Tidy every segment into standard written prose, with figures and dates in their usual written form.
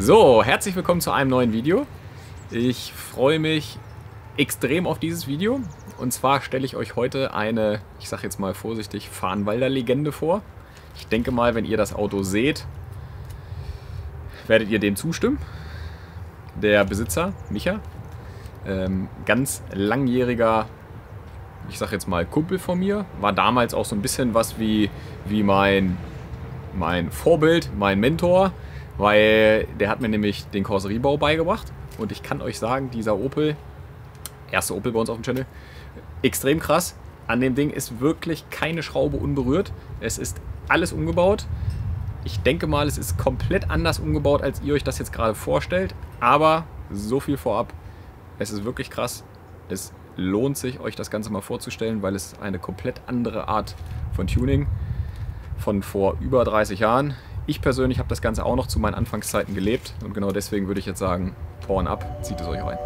So, herzlich willkommen zu einem neuen Video. Ich freue mich extrem auf dieses Video. Und zwar stelle ich euch heute eine, ich sage jetzt mal vorsichtig, Fahrenwalder Legende vor. Ich denke mal, wenn ihr das Auto seht, werdet ihr dem zustimmen. Der Besitzer, Micha, ganz langjähriger, ich sage jetzt mal Kumpel von mir, war damals auch so ein bisschen was wie mein Vorbild, mein Mentor, weil der hat mir nämlich den Karosseriebau beigebracht. Und ich kann euch sagen, dieser Opel, erste Opel bei uns auf dem Channel, extrem krass. An dem Ding ist wirklich keine Schraube unberührt. Es ist alles umgebaut. Ich denke mal, es ist komplett anders umgebaut, als ihr euch das jetzt gerade vorstellt. Aber so viel vorab, es ist wirklich krass. Es lohnt sich, euch das Ganze mal vorzustellen, weil es eine komplett andere Art von Tuning von vor über 30 Jahren. Ich persönlich habe das Ganze auch noch zu meinen Anfangszeiten gelebt und genau deswegen würde ich jetzt sagen, Power ab, zieht es euch rein.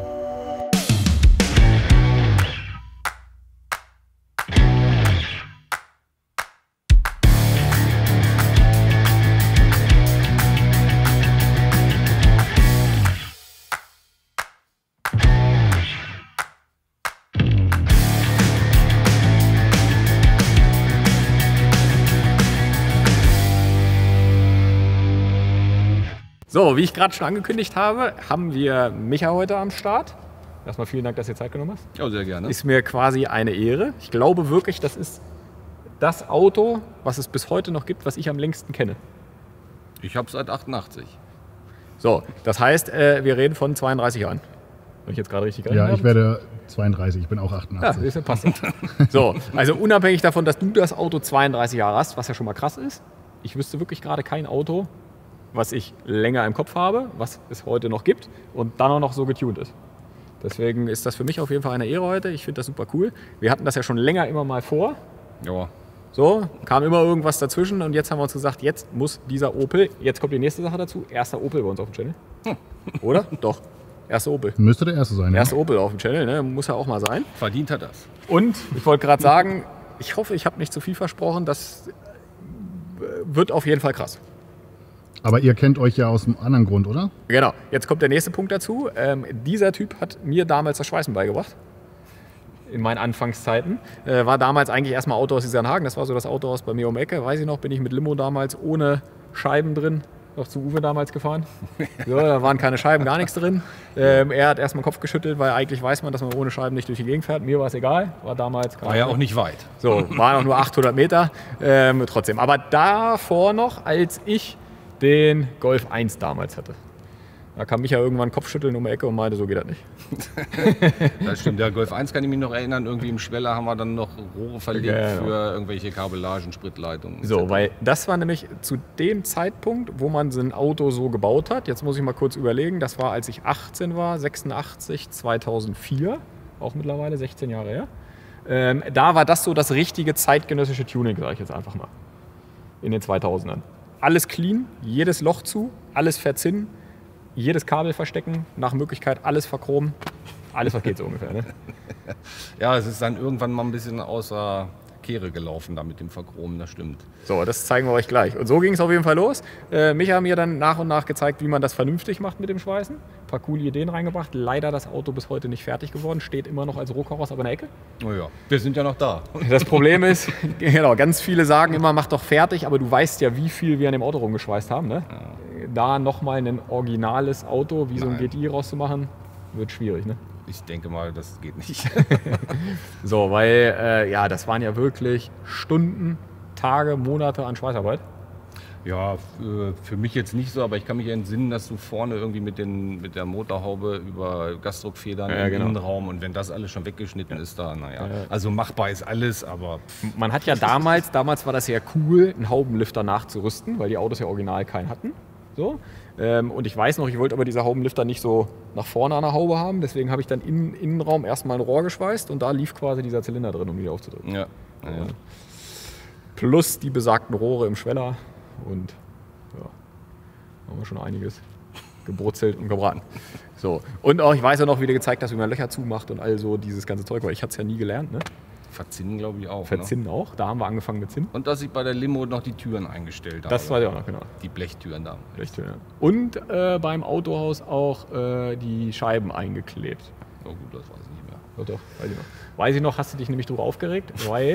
So, wie ich gerade schon angekündigt habe, haben wir Micha heute am Start. Erstmal vielen Dank, dass du dir Zeit genommen hast. Ja, sehr gerne. Ist mir quasi eine Ehre. Ich glaube wirklich, das ist das Auto, was es bis heute noch gibt, was ich am längsten kenne. Ich habe seit 88. So, das heißt, wir reden von 32 Jahren. Wenn ich jetzt gerade richtig Ja, ich werde 32, ich bin auch 88. Ja, passt. So, also unabhängig davon, dass du das Auto 32 Jahre hast, was ja schon mal krass ist, ich wüsste wirklich gerade kein Auto, was ich länger im Kopf habe, was es heute noch gibt und dann auch noch so getuned ist. Deswegen ist das für mich auf jeden Fall eine Ehre heute. Ich finde das super cool. Wir hatten das ja schon länger immer mal vor. Ja. So, kam immer irgendwas dazwischen und jetzt haben wir uns gesagt, jetzt muss dieser Opel, jetzt kommt die nächste Sache dazu, erster Opel bei uns auf dem Channel. Oder? Doch, erster Opel. Müsste der erste sein, ja. Erster Opel auf dem Channel, ne? Muss ja auch mal sein. Verdient hat das. Und ich wollte gerade sagen, ich hoffe, ich habe nicht zu viel versprochen, das wird auf jeden Fall krass. Aber ihr kennt euch ja aus einem anderen Grund, oder? Genau, jetzt kommt der nächste Punkt dazu. Dieser Typ hat mir damals das Schweißen beigebracht. In meinen Anfangszeiten. War damals eigentlich erstmal Auto aus Isernhagen. Das war so das Autohaus bei mir um die Ecke. Weiß ich noch, bin ich mit Limo damals ohne Scheiben drin noch zu Uwe damals gefahren. So, da waren keine Scheiben, gar nichts drin. Er hat erstmal den Kopf geschüttelt, weil eigentlich weiß man, dass man ohne Scheiben nicht durch die Gegend fährt. Mir war es egal. War damals war ja auch nicht weit. So, waren auch nur 800 Meter. Trotzdem. Aber davor noch, als ich den Golf 1 damals hatte. Da kam Micha irgendwann Kopfschütteln um die Ecke und meinte, so geht das nicht. Das stimmt, der Golf 1 kann ich mich noch erinnern, irgendwie im Schweller haben wir dann noch Rohre verlegt für irgendwelche Kabellagen, Spritleitungen. So, weil das war nämlich zu dem Zeitpunkt, wo man sein Auto so gebaut hat. Jetzt muss ich mal kurz überlegen, das war, als ich 18 war, 86, 2004, auch mittlerweile 16 Jahre her. Da war das so das richtige zeitgenössische Tuning, sage ich jetzt einfach mal, in den 2000ern. Alles clean, jedes Loch zu, alles verzinnen, jedes Kabel verstecken, nach Möglichkeit alles verchromen. Alles, was geht so ungefähr. Ne? Ja, es ist dann irgendwann mal ein bisschen außer Kehre gelaufen da mit dem Verchromen, das stimmt. So, das zeigen wir euch gleich. Und so ging es auf jeden Fall los. Micha hat mir dann nach und nach gezeigt, wie man das vernünftig macht mit dem Schweißen. Ein paar coole Ideen reingebracht. Leider das Auto bis heute nicht fertig geworden. Steht immer noch als Rohkaross aber in der Ecke. Oh ja, wir sind ja noch da. Das Problem ist, genau, ganz viele sagen immer, mach doch fertig, aber du weißt ja, wie viel wir an dem Auto rumgeschweißt haben. Ne? Ja. Da nochmal ein originales Auto wie so ein GTI rauszumachen, wird schwierig. Ne? Ich denke mal, das geht nicht. So, weil ja, das waren ja wirklich Stunden, Tage, Monate an Schweißarbeit. Ja, für mich jetzt nicht so, aber ich kann mich entsinnen, dass du vorne irgendwie mit der Motorhaube über Gasdruckfedern im Innenraum und wenn das alles schon weggeschnitten ist, da, naja. Also machbar ist alles, aber... Man hat ja damals war das ja cool, einen Haubenlifter nachzurüsten, weil die Autos ja original keinen hatten. So. Und ich weiß noch, ich wollte aber diese Haubenlifter nicht so nach vorne an der Haube haben, deswegen habe ich dann im Innenraum erstmal ein Rohr geschweißt und da lief quasi dieser Zylinder drin, um die aufzudrücken. Ja. Ja. Plus die besagten Rohre im Schweller und ja, haben wir schon einiges gebrutzelt und gebraten. So. Und auch, ich weiß ja noch, wie du gezeigt hast, wie man Löcher zumacht und all so dieses ganze Zeug, weil ich hatte es ja nie gelernt. Ne? Verzinnen glaube ich auch. Verzinnen auch, da haben wir angefangen mit Zinn. Und dass ich bei der Limo noch die Türen eingestellt habe. Das war ja auch noch, genau. Die Blechtüren da. Blechtüren, ja. Und beim Autohaus auch die Scheiben eingeklebt. Oh gut, das weiß ich nicht mehr. Oh, doch, weiß ich noch. Weiß ich noch, hast du dich nämlich darüber aufgeregt,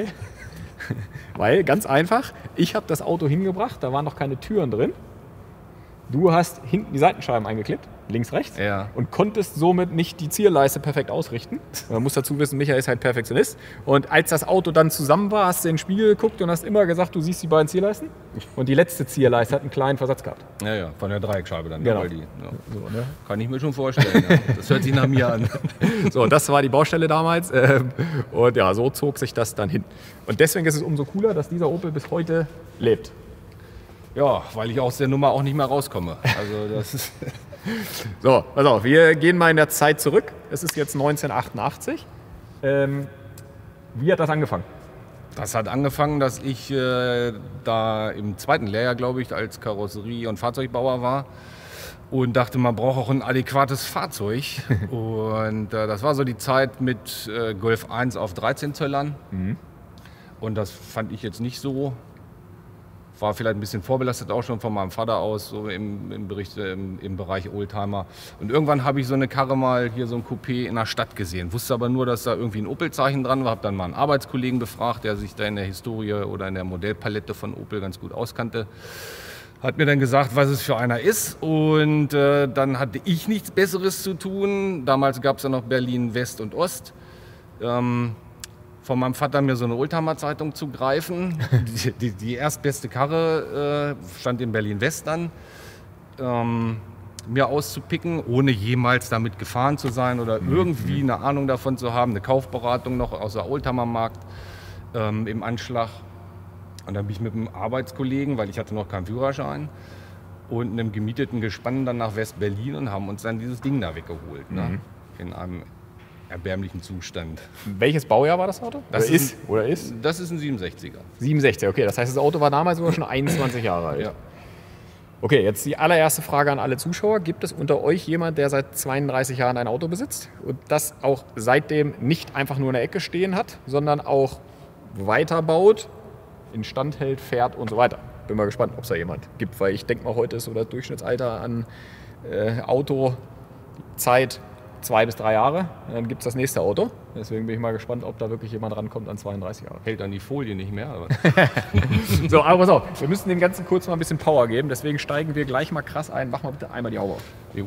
weil, ganz einfach, ich habe das Auto hingebracht, da waren noch keine Türen drin. Du hast hinten die Seitenscheiben eingeklebt, links, rechts, und konntest somit nicht die Zierleiste perfekt ausrichten. Man muss dazu wissen, Michael ist halt Perfektionist. Und als das Auto dann zusammen war, hast du in den Spiegel geguckt und hast immer gesagt, du siehst die beiden Zierleisten. Und die letzte Zierleiste hat einen kleinen Versatz gehabt. Ja, von der Dreieckscheibe dann. Genau. Weil die, so, ne? Kann ich mir schon vorstellen. Ja. Das hört sich nach mir an. So, das war die Baustelle damals. Und ja, so zog sich das dann hin. Und deswegen ist es umso cooler, dass dieser Opel bis heute lebt. Ja, weil ich aus der Nummer auch nicht mehr rauskomme. Also das ist so, pass auf, wir gehen mal in der Zeit zurück. Es ist jetzt 1988. Wie hat das angefangen? Das hat angefangen, dass ich da im zweiten Lehrjahr, glaube ich, als Karosserie- und Fahrzeugbauer war und dachte, man braucht auch ein adäquates Fahrzeug. Und das war so die Zeit mit Golf 1 auf 13 Zöllern. Und das fand ich jetzt nicht so. War vielleicht ein bisschen vorbelastet auch schon von meinem Vater aus, so im Bereich Oldtimer. Und irgendwann habe ich so eine Karre mal, hier so ein Coupé in der Stadt gesehen. Wusste aber nur, dass da irgendwie ein Opel-Zeichen dran war. Habe dann mal einen Arbeitskollegen befragt, der sich da in der Historie oder in der Modellpalette von Opel ganz gut auskannte. Hat mir dann gesagt, was es für einer ist. Und dann hatte ich nichts Besseres zu tun. Damals gab es ja noch Berlin West und Ost. Von meinem Vater mir so eine Oldtimer-Zeitung zu greifen. Die erstbeste Karre stand in Berlin-West an. Mir auszupicken, ohne jemals damit gefahren zu sein oder irgendwie eine Ahnung davon zu haben. Eine Kaufberatung noch aus der Oldtimer-Markt im Anschlag. Und dann bin ich mit einem Arbeitskollegen, weil ich hatte noch keinen Führerschein, und einem gemieteten Gespann dann nach West-Berlin und haben uns dann dieses Ding da weggeholt. Ne? In einem erbärmlichen Zustand. Welches Baujahr war das Auto? Das ist Das ist ein 67er. 67, okay. Das heißt, das Auto war damals sogar schon 21 Jahre alt. Ja. Okay, jetzt die allererste Frage an alle Zuschauer. Gibt es unter euch jemand, der seit 32 Jahren ein Auto besitzt und das auch seitdem nicht einfach nur in der Ecke stehen hat, sondern auch weiterbaut, instand hält, fährt und so weiter? Bin mal gespannt, ob es da jemand gibt, weil ich denke mal, heute ist so das Durchschnittsalter an Autozeit 2 bis 3 Jahre, dann gibt es das nächste Auto. Deswegen bin ich mal gespannt, ob da wirklich jemand rankommt an 32 Jahre. Hält dann die Folie nicht mehr. Aber so, aber pass auf, wir müssen dem Ganzen kurz mal ein bisschen Power geben. Deswegen steigen wir gleich mal krass ein. Mach mal bitte einmal die Haube auf. Jo.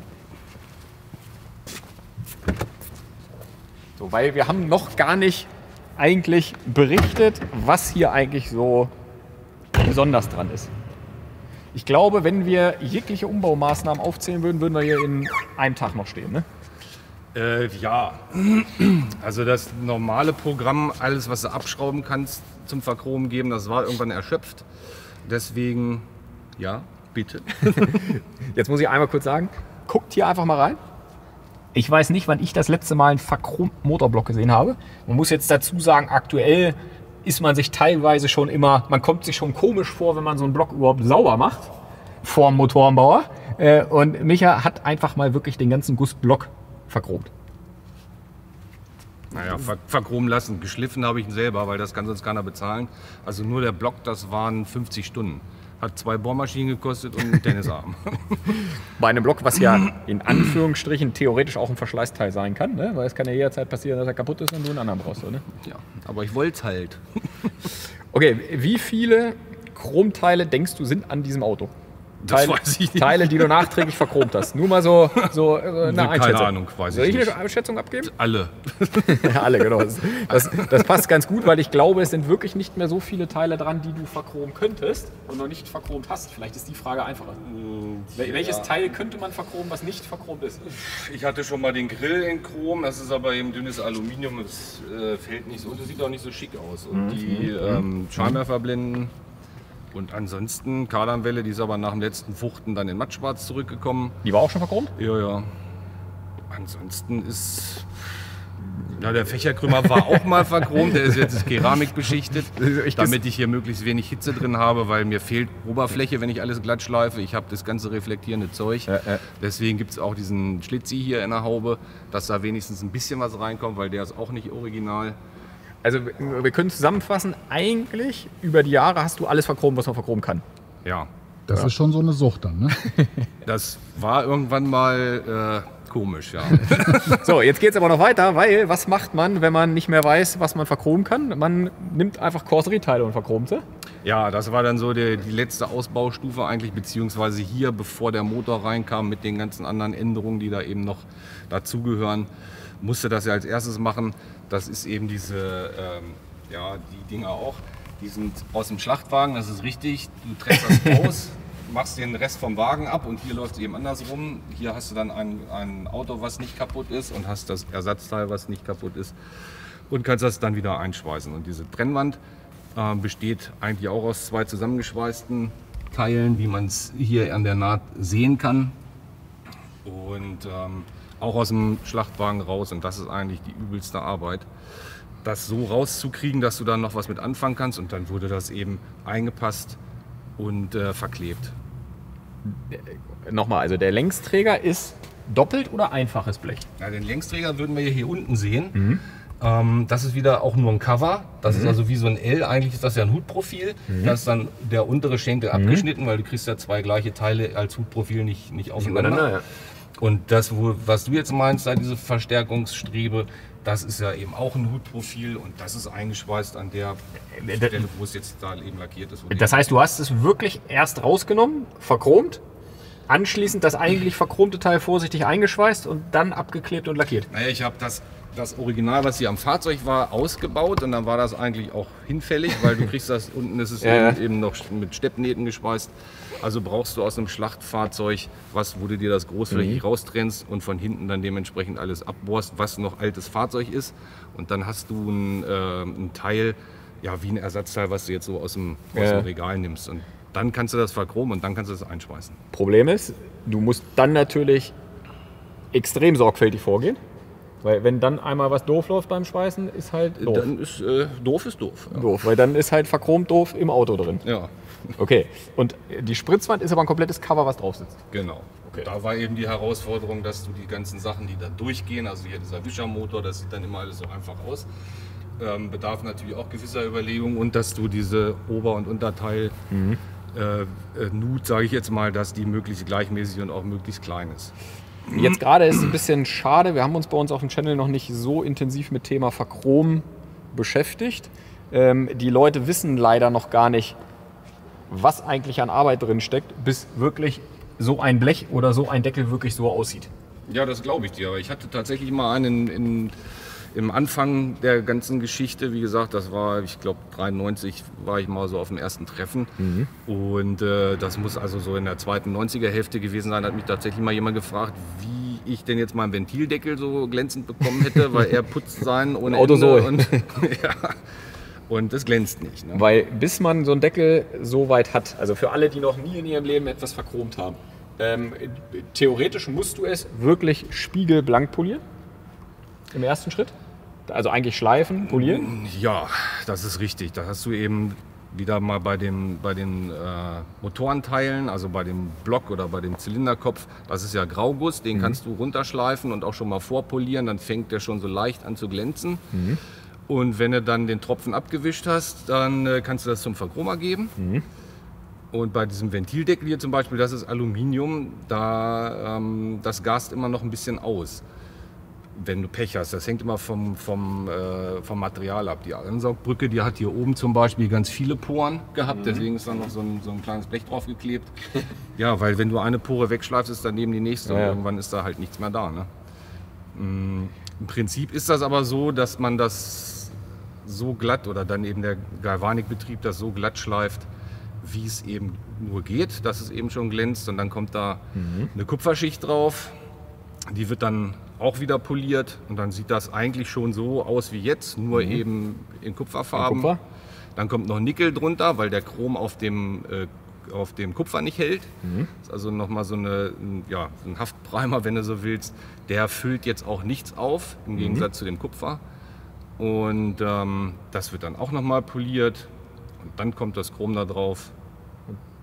So, weil wir haben noch gar nicht eigentlich berichtet, was hier eigentlich so besonders dran ist. Ich glaube, wenn wir jegliche Umbaumaßnahmen aufzählen würden, würden wir hier in einem Tag noch stehen, ne? Ja, also das normale Programm, alles was du abschrauben kannst zum Verchromen geben, das war irgendwann erschöpft. Deswegen, ja, bitte. Jetzt muss ich einmal kurz sagen, guckt hier einfach mal rein. Ich weiß nicht, wann ich das letzte Mal einen verchromten Motorblock gesehen habe. Man muss jetzt dazu sagen, aktuell ist man sich teilweise schon immer, man kommt sich schon komisch vor, wenn man so einen Block überhaupt sauber macht, vorm Motorenbauer. Und Micha hat einfach mal wirklich den ganzen Gussblock verchromt. Naja, verchromen lassen. Geschliffen habe ich ihn selber, weil das kann sonst keiner bezahlen. Also nur der Block, das waren 50 Stunden. Hat 2 Bohrmaschinen gekostet und einen Tennisarm. Bei einem Block, was ja in Anführungsstrichen theoretisch auch ein Verschleißteil sein kann, ne? Weil es kann ja jederzeit passieren, dass er kaputt ist und du einen anderen brauchst. Ne? Ja, aber ich wollte es halt. Okay, wie viele Chromteile denkst du sind an diesem Auto? Das weiß ich nicht. Teile, die du nachträglich verchromt hast. Nur mal so eine Einschätzung. Keine Ahnung, weiß ich nicht. Soll ich eine Einschätzung abgeben? Alle. Ja, alle, genau. Das passt ganz gut, weil ich glaube, es sind wirklich nicht mehr so viele Teile dran, die du verchromen könntest und noch nicht verchromt hast. Vielleicht ist die Frage einfacher. Welches Teil könnte man verchromen, was nicht verchromt ist? Ich hatte schon mal den Grill in Chrom, das ist aber eben dünnes Aluminium, es fällt nicht so und es sieht auch nicht so schick aus. Und die Scheinwerferblenden. Und ansonsten, Kardanwelle, die ist aber nach dem letzten Fuchten dann in mattschwarz zurückgekommen. Die war auch schon verchromt? Ja, ja. Ansonsten ist... Ja, der Fächerkrümmer war auch mal verchromt, der ist jetzt Keramik beschichtet, damit ich hier möglichst wenig Hitze drin habe, weil mir fehlt Oberfläche, wenn ich alles glatt schleife. Ich habe das ganze reflektierende Zeug. Deswegen gibt es auch diesen Schlitzi hier in der Haube, dass da wenigstens ein bisschen was reinkommt, weil der ist auch nicht original. Also wir können zusammenfassen, eigentlich über die Jahre hast du alles verchromt, was man verchromen kann. Ja. Das ist schon so eine Sucht dann, ne? Das war irgendwann mal komisch, ja. So, jetzt geht es aber noch weiter, weil was macht man, wenn man nicht mehr weiß, was man verchromen kann? Man nimmt einfach Karosserieteile und verchromt sie. Ja, das war dann so die letzte Ausbaustufe eigentlich, beziehungsweise hier, bevor der Motor reinkam mit den ganzen anderen Änderungen, die da eben noch dazugehören, musste das ja als erstes machen. Das ist eben diese, die Dinger auch. Die sind aus dem Schlachtwagen, das ist richtig. Du trennst das raus, machst den Rest vom Wagen ab und hier läuft es eben andersrum. Hier hast du dann ein Auto, was nicht kaputt ist und hast das Ersatzteil, was nicht kaputt ist und kannst das dann wieder einschweißen. Und diese Trennwand besteht eigentlich auch aus 2 zusammengeschweißten Teilen, wie man es hier an der Naht sehen kann. Und auch aus dem Schlachtwagen raus. Und das ist eigentlich die übelste Arbeit, das so rauszukriegen, dass du dann noch was mit anfangen kannst. Und dann wurde das eben eingepasst und verklebt. Nochmal, also der Längsträger ist doppelt oder einfaches Blech? Ja, den Längsträger würden wir hier unten sehen. Das ist wieder auch nur ein Cover. Das ist also wie so ein L. Eigentlich ist das ja ein Hutprofil. Da ist dann der untere Schenkel abgeschnitten, weil du kriegst ja 2 gleiche Teile als Hutprofil nicht aufeinander. Ja. Und das, was du jetzt meinst, da diese Verstärkungsstrebe, das ist ja eben auch ein Hutprofil und das ist eingeschweißt an der Stelle, wo es jetzt da eben lackiert ist. Das heißt, du hast es wirklich erst rausgenommen, verchromt, anschließend das eigentlich verchromte Teil vorsichtig eingeschweißt und dann abgeklebt und lackiert? Naja, ich habe das Original, was hier am Fahrzeug war, ausgebaut und dann war das eigentlich auch hinfällig, weil du kriegst das, unten ist es eben noch mit Steppnähten geschweißt. Also brauchst du aus einem Schlachtfahrzeug wo du dir das großflächig raustrennst und von hinten dann dementsprechend alles abbohrst, was noch altes Fahrzeug ist. Und dann hast du ein Teil, ja, wie ein Ersatzteil, was du jetzt so aus dem Regal nimmst. Und dann kannst du das verchromen und dann kannst du das einschweißen. Problem ist, du musst dann natürlich extrem sorgfältig vorgehen. Weil wenn dann einmal was doof läuft beim Schweißen, ist halt doof. Dann ist doof ist doof. Ja. Doof, weil dann ist halt verchromt doof im Auto drin. Ja. Okay, und die Spritzwand ist aber ein komplettes Cover, was drauf sitzt. Genau. Okay. Da war eben die Herausforderung, dass du die ganzen Sachen, die da durchgehen, also hier dieser Wischermotor, das sieht dann immer alles so einfach aus. Bedarf natürlich auch gewisser Überlegungen und dass du diese Ober- und Unterteil Nut, sage ich jetzt mal, dass die möglichst gleichmäßig und auch möglichst klein ist. Jetzt gerade ist es ein bisschen schade, wir haben uns bei uns auf dem Channel noch nicht so intensiv mit Thema Verchrom beschäftigt. Die Leute wissen leider noch gar nicht, was eigentlich an Arbeit drin steckt, bis wirklich so ein Blech oder so ein Deckel wirklich so aussieht. Ja, das glaube ich dir. Aber ich hatte tatsächlich mal einen im Anfang der ganzen Geschichte. Wie gesagt, das war, ich glaube, 93 war ich mal so auf dem ersten Treffen. Und das muss also so in der zweiten 90er-Hälfte gewesen sein. Hat mich tatsächlich mal jemand gefragt, wie ich denn jetzt meinen Ventildeckel so glänzend bekommen hätte, weil er putzt sein ohne Auto Ende. So. Und, und das glänzt nicht. Ne? Weil bis man so einen Deckel so weit hat, also für alle, die noch nie in ihrem Leben etwas verchromt haben, theoretisch musst du es wirklich spiegelblank polieren im ersten Schritt. Also eigentlich schleifen, polieren? Ja, das ist richtig. Da hast du eben wieder mal bei den Motorenteilen, also bei dem Block oder bei dem Zylinderkopf, das ist ja Grauguss, den kannst du runterschleifen und auch schon mal vorpolieren, dann fängt der schon so leicht an zu glänzen. Und wenn du dann den Tropfen abgewischt hast, dann kannst du das zum Verchromer geben. Und bei diesem Ventildeckel hier zum Beispiel, das ist Aluminium, das gast immer noch ein bisschen aus, wenn du Pech hast. Das hängt immer vom Material ab. Die Ansaugbrücke, die hat hier oben zum Beispiel ganz viele Poren gehabt, deswegen ist da noch so ein kleines Blech drauf geklebt. Ja, weil wenn du eine Pore wegschleifst, ist daneben die nächste und irgendwann ist da halt nichts mehr da. Ne? Im Prinzip ist das aber so, dass man das so glatt oder dann eben der Galvanikbetrieb das so glatt schleift, wie es eben nur geht, dass es eben schon glänzt und dann kommt da eine Kupferschicht drauf, die wird dann auch wieder poliert und dann sieht das eigentlich schon so aus wie jetzt, nur eben in Kupferfarben. Kupfer? Dann kommt noch Nickel drunter, weil der Chrom auf dem Kupfer nicht hält. Das ist also nochmal so ein Haftprimer, wenn du so willst. Der füllt jetzt auch nichts auf, im Gegensatz zu dem Kupfer. Und das wird dann auch nochmal poliert und dann kommt das Chrom da drauf.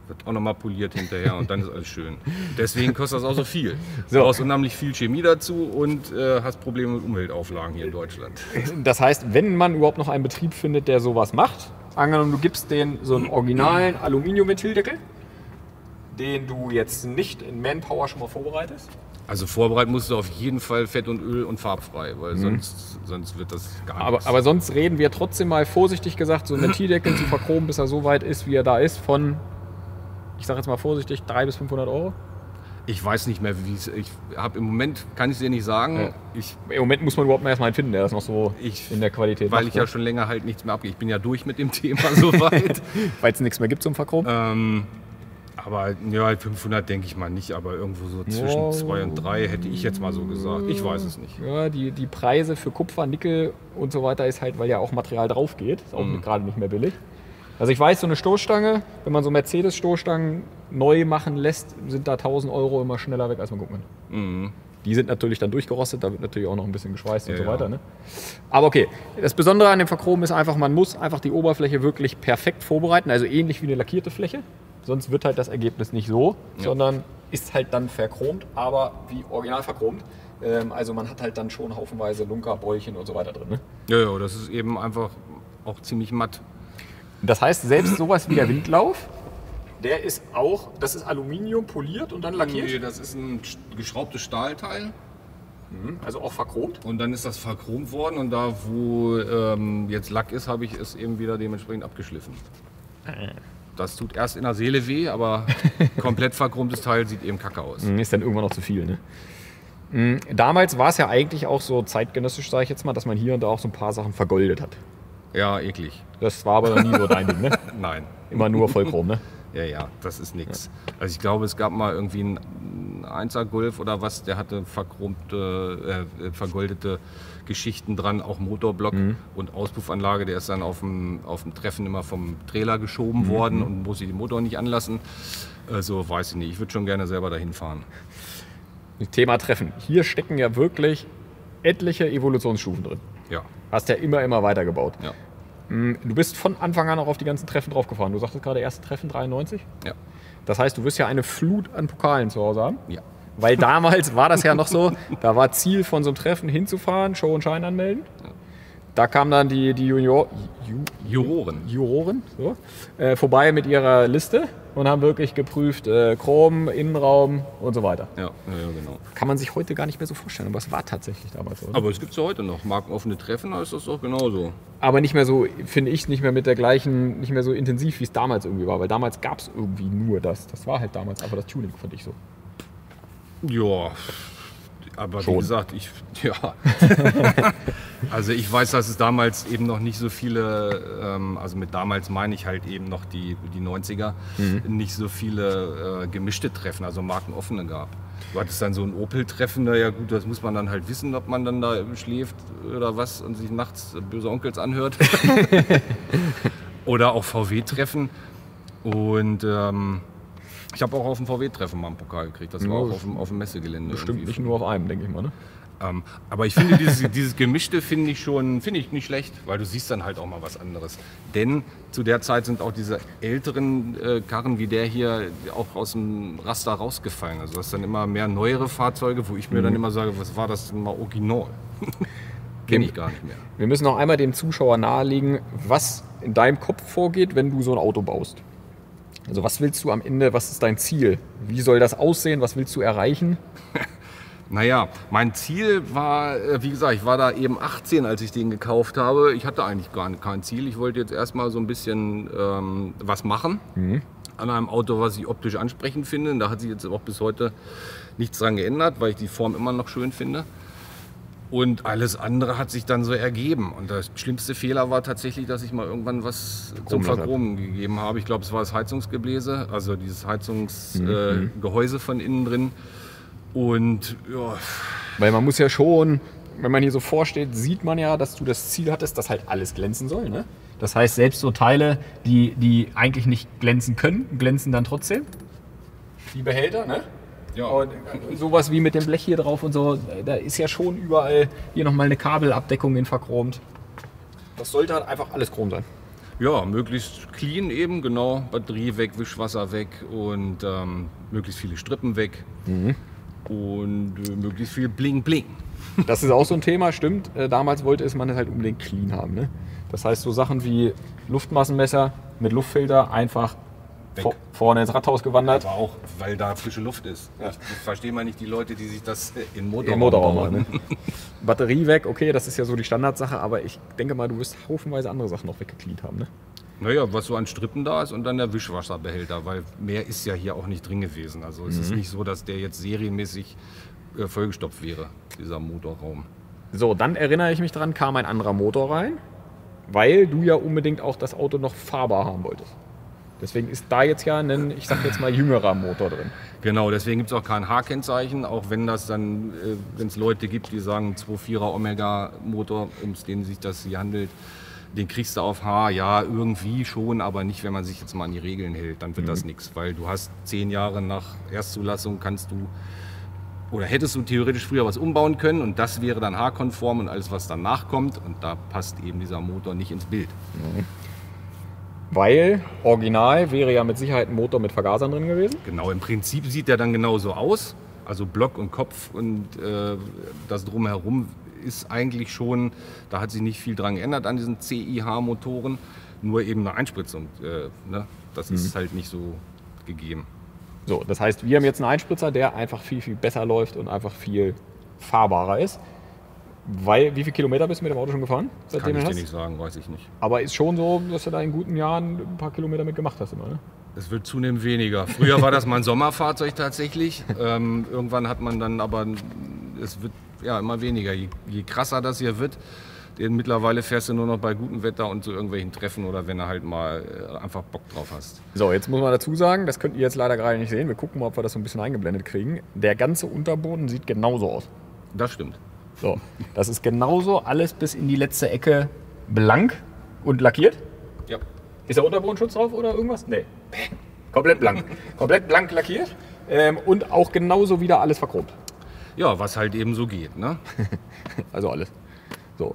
Wird auch nochmal poliert hinterher und dann ist alles schön. Deswegen kostet das auch so viel. Du brauchst unheimlich viel Chemie dazu und hast Probleme mit Umweltauflagen hier in Deutschland. Das heißt, wenn man überhaupt noch einen Betrieb findet, der sowas macht, angenommen, du gibst denen so einen originalen Aluminium-Ventildeckel, den du jetzt nicht in Manpower schon mal vorbereitest. Also vorbereiten musst du auf jeden Fall Fett und Öl und farbfrei, weil sonst wird das gar nichts. Aber sonst reden wir trotzdem mal vorsichtig gesagt, so einen Ventildeckel zu verchromen, bis er so weit ist, wie er da ist, von, ich sage jetzt mal vorsichtig, 300 bis 500 Euro. Ich weiß nicht mehr, wie es. Ich habe im Moment, kann ich es dir nicht sagen. Ja. Im Moment muss man überhaupt erstmal einen finden, der das noch so in der Qualität weil macht. Ich ja schon länger halt nichts mehr abgehe. Ich bin ja durch mit dem Thema soweit. Weil es nichts mehr gibt zum Verchromen? Aber ja, 500 denke ich mal nicht, aber irgendwo so zwischen 2 und 3 hätte ich jetzt mal so gesagt. Ich weiß es nicht. Ja, die Preise für Kupfer, Nickel und so weiter ist halt, weil ja auch Material drauf geht. Ist auch gerade nicht mehr billig. Also ich weiß, so eine Stoßstange, wenn man so Mercedes-Stoßstangen neu machen lässt, sind da 1.000 Euro immer schneller weg, als man gucken kann. Die sind natürlich dann durchgerostet, da wird natürlich auch noch ein bisschen geschweißt und so weiter. Ne? Aber okay, das Besondere an dem Verchromen ist einfach, man muss einfach die Oberfläche wirklich perfekt vorbereiten, also ähnlich wie eine lackierte Fläche. Sonst wird halt das Ergebnis nicht so, sondern ist halt dann verchromt, aber wie original verchromt. Also man hat halt dann schon haufenweise Lunker, Bäulchen und so weiter drin. Ne? Ja, das ist eben einfach auch ziemlich matt. Das heißt, selbst sowas wie der Windlauf, der ist auch, das ist Aluminium poliert und dann lackiert? Nee, das ist ein geschraubtes Stahlteil. Also auch verchromt? Und dann ist das verchromt worden und da, wo jetzt Lack ist, habe ich es eben wieder dementsprechend abgeschliffen. Das tut erst in der Seele weh, aber komplett verchromtes Teil sieht eben kacke aus. Ist dann irgendwann noch zu viel, ne? Damals war es ja eigentlich auch so zeitgenössisch, sage ich jetzt mal, dass man hier und da auch so ein paar Sachen vergoldet hat. Ja, eklig. Das war aber noch nie so dein Ding, ne? Nein. Immer nur Vollchrom, ne? Ja, das ist nix. Also ich glaube, es gab mal irgendwie einen 1er Golf oder was, der hatte vergoldete Geschichten dran, auch Motorblock und Auspuffanlage, der ist dann auf dem Treffen immer vom Trailer geschoben worden und muss sich den Motor nicht anlassen. Also weiß ich nicht, ich würde schon gerne selber dahin fahren. Thema Treffen. Hier stecken ja wirklich etliche Evolutionsstufen drin. Ja. Hast ja immer weitergebaut. Ja. Du bist von Anfang an auch auf die ganzen Treffen draufgefahren. Du sagtest gerade, erste Treffen 93? Ja. Das heißt, du wirst ja eine Flut an Pokalen zu Hause haben? Ja. Weil damals war das ja noch so, da war Ziel von so einem Treffen hinzufahren, Show und Schein anmelden. Ja. Da kamen dann die Juroren so, vorbei mit ihrer Liste und haben wirklich geprüft, Chrom, Innenraum und so weiter. Ja, genau. Kann man sich heute gar nicht mehr so vorstellen, aber es war tatsächlich damals so. Aber es gibt es ja heute noch. Markenoffene Treffen, da ist das doch genauso. Aber nicht mehr so, finde ich, nicht mehr mit der gleichen, nicht mehr so intensiv, wie es damals irgendwie war. Weil damals gab es irgendwie nur das. Das war halt damals einfach das Tuning, fand ich so. Ja, aber schon. Wie gesagt, also ich weiß, dass es damals eben noch nicht so viele, also mit damals meine ich halt eben noch die 90er, nicht so viele gemischte Treffen, also markenoffene gab. Du hattest dann so ein Opel-Treffen, ja gut, das muss man dann halt wissen, ob man dann da schläft oder was und sich nachts böse Onkels anhört. Oder auch VW-Treffen und ich habe auch auf dem VW-Treffen mal einen Pokal gekriegt. Das war auch auf dem Messegelände. Bestimmt nicht nur auf einem, denke ich mal. Ne? Aber ich finde, dieses Gemischte finde ich nicht schlecht, weil du siehst dann halt auch mal was anderes. Denn zu der Zeit sind auch diese älteren Karren wie der hier auch aus dem Raster rausgefallen. Also das sind dann immer mehr neuere Fahrzeuge, wo ich mir dann immer sage, was war das denn mal original? Kenne ich gar nicht mehr. Wir müssen noch einmal dem Zuschauer nahelegen, was in deinem Kopf vorgeht, wenn du so ein Auto baust. Also was willst du am Ende, was ist dein Ziel? Wie soll das aussehen, was willst du erreichen? Naja, mein Ziel war, wie gesagt, ich war da eben 18, als ich den gekauft habe. Ich hatte eigentlich gar kein Ziel. Ich wollte jetzt erstmal so ein bisschen was machen an einem Auto, was ich optisch ansprechend finde. Und da hat sich jetzt auch bis heute nichts dran geändert, weil ich die Form immer noch schön finde. Und alles andere hat sich dann so ergeben. Und der schlimmste Fehler war tatsächlich, dass ich mal irgendwann was zum Verchromen gegeben habe. Ich glaube, es war das Heizungsgebläse, also dieses Heizungsgehäuse von innen drin. Und ja. Weil man muss ja schon, wenn man hier so vorsteht, sieht man ja, dass du das Ziel hattest, dass halt alles glänzen soll. Ne? Das heißt, selbst so Teile, die eigentlich nicht glänzen können, glänzen dann trotzdem. Die Behälter, ne? Ja. Und sowas wie mit dem Blech hier drauf und so, da ist ja schon überall hier nochmal eine Kabelabdeckung in verchromt. Das sollte halt einfach alles chrom sein. Ja, möglichst clean eben, genau. Batterie weg, Wischwasser weg und möglichst viele Strippen weg und möglichst viel Bling Bling. Das ist auch so ein Thema, stimmt. Damals wollte man es halt unbedingt clean haben. Ne? Das heißt, so Sachen wie Luftmassenmesser mit Luftfilter einfach vorne ins Rathaus gewandert. Aber auch, weil da frische Luft ist. Ja. Ich verstehe mal nicht die Leute, die sich das in Motorraum machen. Ne? Batterie weg, okay, das ist ja so die Standardsache, aber ich denke mal, du wirst haufenweise andere Sachen noch weggecleant haben. Ne? Naja, was so an Strippen da ist und dann der Wischwasserbehälter, weil mehr ist ja hier auch nicht drin gewesen. Also es ist nicht so, dass der jetzt serienmäßig vollgestopft wäre, dieser Motorraum. So, dann erinnere ich mich dran, kam ein anderer Motor rein, weil du ja unbedingt auch das Auto noch fahrbar haben wolltest. Deswegen ist da jetzt ja ein, ich sag jetzt mal, jüngerer Motor drin. Genau, deswegen gibt es auch kein H-Kennzeichen, auch wenn das dann, wenn es Leute gibt, die sagen 2.4er Omega-Motor, um den sich das hier handelt, den kriegst du auf H, ja, irgendwie schon, aber nicht, wenn man sich jetzt mal an die Regeln hält, dann wird das nichts, weil du hast 10 Jahre nach Erstzulassung hättest du theoretisch früher was umbauen können und das wäre dann H-konform und alles, was danach kommt, und da passt eben dieser Motor nicht ins Bild. Weil original wäre ja mit Sicherheit ein Motor mit Vergasern drin gewesen. Genau, im Prinzip sieht der dann genauso aus, also Block und Kopf und das Drumherum ist eigentlich schon, da hat sich nicht viel dran geändert an diesen CIH-Motoren, nur eben eine Einspritzung, ne? Das ist halt nicht so gegeben. So, das heißt, wir haben jetzt einen Einspritzer, der einfach viel, viel besser läuft und einfach viel fahrbarer ist. Weil, wie viele Kilometer bist du mit dem Auto schon gefahren? Kann ich dir nicht sagen, weiß ich nicht. Aber ist schon so, dass du da in guten Jahren ein paar Kilometer mit gemacht hast immer, ne? Es wird zunehmend weniger. Früher war das mal ein Sommerfahrzeug tatsächlich. Irgendwann hat man dann aber, es wird ja immer weniger. Je krasser das hier wird, mittlerweile fährst du nur noch bei gutem Wetter und zu irgendwelchen Treffen oder wenn du halt mal einfach Bock drauf hast. So, jetzt muss man dazu sagen, das könnt ihr jetzt leider gerade nicht sehen. Wir gucken mal, ob wir das so ein bisschen eingeblendet kriegen. Der ganze Unterboden sieht genauso aus. Das stimmt. So, das ist genauso, alles bis in die letzte Ecke blank und lackiert. Ja. Ist der Unterbodenschutz drauf oder irgendwas? Nee. Komplett blank. Komplett blank lackiert und auch genauso wieder alles verchromt. Ja, was halt eben so geht, ne? Also alles. So.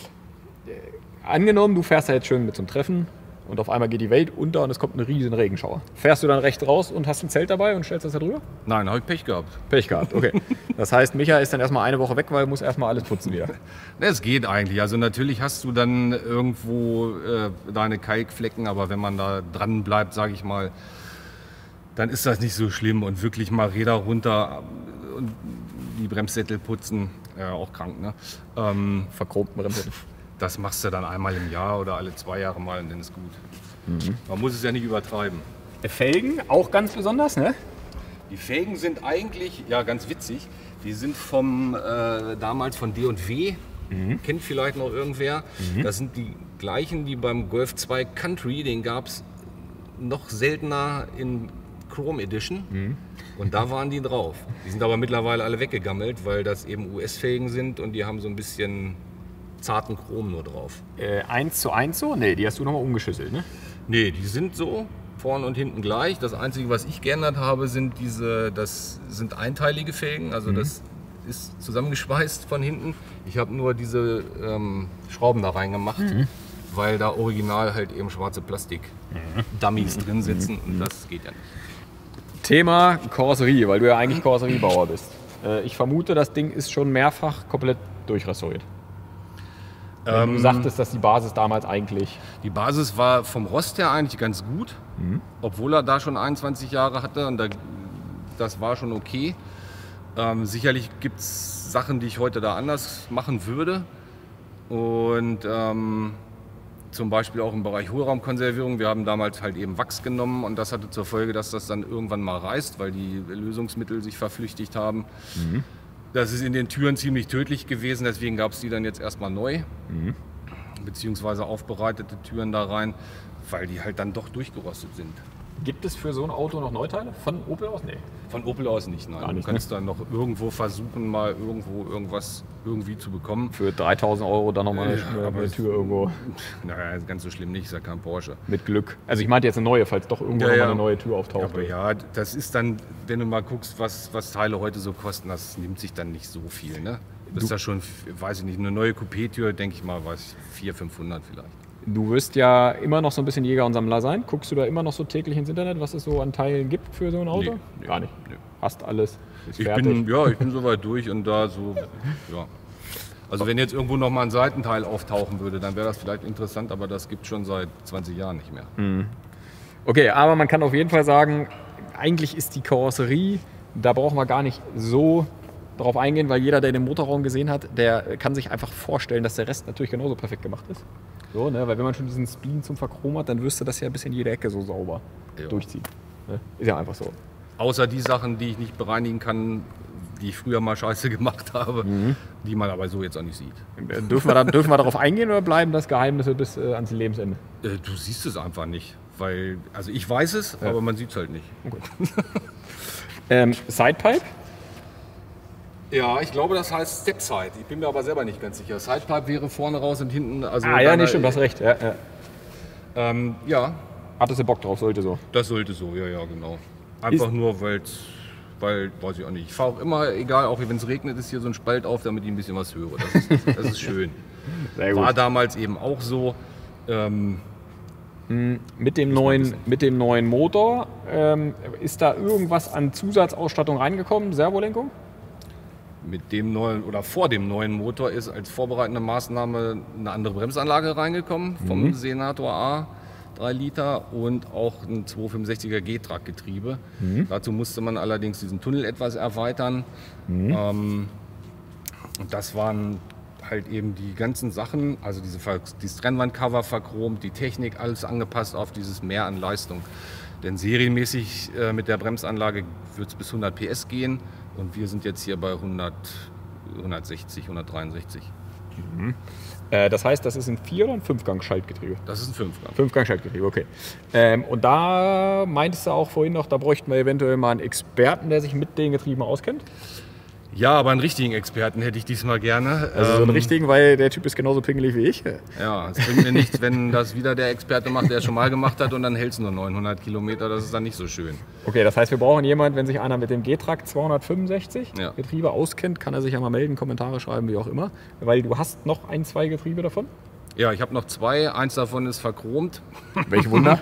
Angenommen, du fährst da jetzt schön mit zum Treffen und auf einmal geht die Welt unter und es kommt ein riesen Regenschauer. Fährst du dann rechts raus und hast ein Zelt dabei und stellst das da drüber? Nein, habe ich Pech gehabt. Pech gehabt, okay. Das heißt, Micha ist dann erstmal eine Woche weg, weil er muss erstmal alles putzen wieder. Es geht eigentlich. Also natürlich hast du dann irgendwo deine Kalkflecken, aber wenn man da dran bleibt, sage ich mal, dann ist das nicht so schlimm. Und wirklich mal Räder runter und die Bremssättel putzen, auch krank, ne? Verchromten Bremssättel. Das machst du dann einmal im Jahr oder alle 2 Jahre mal und dann ist gut. Man muss es ja nicht übertreiben. Felgen, auch ganz besonders, ne? Die Felgen sind eigentlich, ja, ganz witzig. Die sind damals von D&W. Kennt vielleicht noch irgendwer. Das sind die gleichen, die beim Golf 2 Country, den gab es noch seltener in Chrome Edition. Und da waren die drauf. Die sind aber mittlerweile alle weggegammelt, weil das eben US-Felgen sind und die haben so ein bisschen zarten Chrom nur drauf. 1:1 so? Nee, die hast du nochmal umgeschüsselt, ne? Nee, die sind so, vorne und hinten gleich. Das Einzige, was ich geändert habe, sind das sind einteilige Felgen, also das ist zusammengeschweißt von hinten. Ich habe nur diese Schrauben da reingemacht, weil da original halt eben schwarze Plastik-Dummies drin sitzen und das geht ja nicht. Thema Karosserie, weil du ja eigentlich Karosseriebauer bist. Ich vermute, das Ding ist schon mehrfach komplett durchrestauriert. Du sagtest, dass die Basis damals eigentlich... Die Basis war vom Rost her eigentlich ganz gut, obwohl er da schon 21 Jahre hatte und das war schon okay. Sicherlich gibt es Sachen, die ich heute da anders machen würde und zum Beispiel auch im Bereich Hohlraumkonservierung. Wir haben damals halt eben Wachs genommen und das hatte zur Folge, dass das dann irgendwann mal reißt, weil die Lösungsmittel sich verflüchtigt haben. Das ist in den Türen ziemlich tödlich gewesen, deswegen gab es die dann jetzt erstmal neu, beziehungsweise aufbereitete Türen da rein, weil die halt dann doch durchgerostet sind. Gibt es für so ein Auto noch Neuteile? Von Opel aus? Nee. Von Opel aus nicht, nein. Gar nicht, du kannst dann noch irgendwo versuchen, mal irgendwas irgendwie zu bekommen. Für 3.000 € dann nochmal eine Tür irgendwo. Naja, ganz so schlimm nicht, ist ja kein Porsche. Mit Glück. Also ich meinte jetzt eine neue, falls doch irgendwo noch mal eine neue Tür auftaucht. Aber ja, das ist dann, wenn du mal guckst, was Teile heute so kosten, das nimmt sich dann nicht so viel, ne? ist das schon, weiß ich nicht, eine neue Coupé-Tür, denke ich mal, 400, 500 vielleicht. Du wirst ja immer noch so ein bisschen Jäger und Sammler sein. Guckst du da immer noch so täglich ins Internet, was es so an Teilen gibt für so ein Auto? Nee, gar nicht. Nee. Hast alles, ist Ich fertig. bin soweit durch und da so, ja. Also wenn jetzt irgendwo noch mal ein Seitenteil auftauchen würde, dann wäre das vielleicht interessant, aber das gibt es schon seit 20 Jahren nicht mehr. Okay, aber man kann auf jeden Fall sagen, eigentlich ist die Karosserie, da brauchen wir gar nicht so drauf eingehen, weil jeder, der den Motorraum gesehen hat, der kann sich einfach vorstellen, dass der Rest natürlich genauso perfekt gemacht ist. So, ne? Weil wenn man schon diesen Spleen zum Verchrom hat, dann wirst du das ja bis in jede Ecke so sauber durchziehen. Ne? Ist ja einfach so. Außer die Sachen, die ich nicht bereinigen kann, die ich früher mal scheiße gemacht habe, die man aber so jetzt auch nicht sieht. Dürfen wir darauf eingehen oder bleiben das Geheimnisse bis ans Lebensende? Du siehst es einfach nicht, weil, also ich weiß es, aber man sieht es halt nicht. Okay. Sidepipe? Ja, ich glaube, das heißt Stepside. Ich bin mir aber selber nicht ganz sicher. Sidepipe wäre vorne raus und hinten. Also Ja, nee, stimmt, du hast recht. Ja. Ja, Hattest du Bock drauf, sollte so. das sollte so, ja, genau. Einfach nur, weil, weiß ich auch nicht. Ich fahre auch immer, egal, auch wenn es regnet, ist hier so ein Spalt auf, damit ich ein bisschen was höre. Das ist schön. Sehr gut. War damals eben auch so. Mit dem neuen Motor, ist da irgendwas an Zusatzausstattung reingekommen? Servolenkung? Mit dem neuen oder vor dem neuen Motor ist als vorbereitende Maßnahme eine andere Bremsanlage reingekommen vom Senator A, 3 Liter und auch ein 265er G-Track-Getriebe. Dazu musste man allerdings diesen Tunnel etwas erweitern. Und das waren halt eben die ganzen Sachen, also dieses Trennwandcover verchromt, die Technik, alles angepasst auf dieses Mehr an Leistung. Denn serienmäßig mit der Bremsanlage wird es bis 100 PS gehen und wir sind jetzt hier bei 160, 163. Das heißt, das ist ein 4- oder ein 5-Gang-Schaltgetriebe? Das ist ein 5-Gang. 5-Gang-Schaltgetriebe, okay. Und da meintest du auch vorhin noch, da bräuchten wir eventuell mal einen Experten, der sich mit den Getrieben auskennt? Ja, aber einen richtigen Experten hätte ich diesmal gerne. Also so einen richtigen, weil der Typ ist genauso pingelig wie ich. Ja, es bringt mir nichts, wenn das wieder der Experte macht, der es schon mal gemacht hat und dann hält es nur 900 Kilometer. Das ist dann nicht so schön. Okay, das heißt, wir brauchen jemanden, wenn sich einer mit dem G-Track 265 Ja. Getriebe auskennt, kann er sich ja mal melden, Kommentare schreiben, wie auch immer. Weil du hast noch 2 Getriebe davon. Ja, ich habe noch 2. Eins davon ist verchromt. Welch Wunder.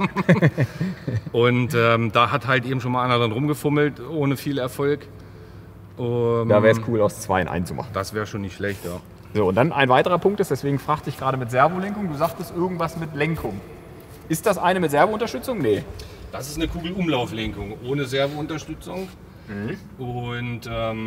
Und da hat halt eben schon mal einer dran rumgefummelt, ohne viel Erfolg. Da wäre es cool, aus 2 in 1 zu machen. Das wäre schon nicht schlecht, ja. So, und dann ein weiterer Punkt ist, deswegen fragte ich gerade mit Servolenkung, du sagtest irgendwas mit Lenkung. Ist das eine mit Servounterstützung? Nee. Das ist eine Kugelumlauflenkung ohne Servounterstützung. Und